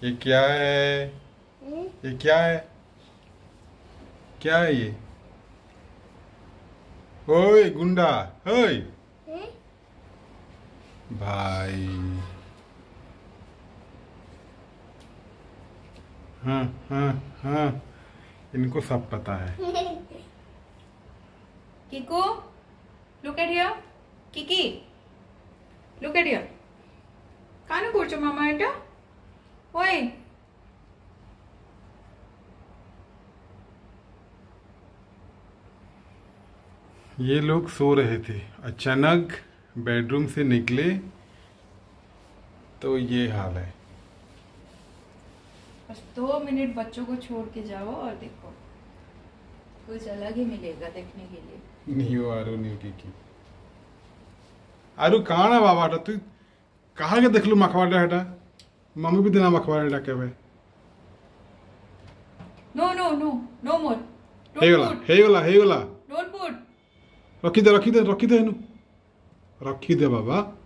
ये क्या है? ये क्या है? क्या है ये? ओए गुंडा, ओए भाई। हाँ हाँ हाँ, इनको सब पता है। Kiku, look at here. Kiki, look at here. కాను కూర్చో మామ ఎట ఓయ్ ये लोग सो रहे थे, अचानक बेडरूम से निकले तो ये हाल है। बस 2 मिनट बच्चों को छोड़ के जाओ और देखो कुछ अलग ही मिलेगा देखने के लिए। नियो आरु नियो की आरु काना बाबा तू कहा के देखलु मखवाड़ा हेटा मम्मी भी देना मखवाड़ा केबे no no no no more हे गला डोंट पुट रखी दे इनु रखी दे बाबा।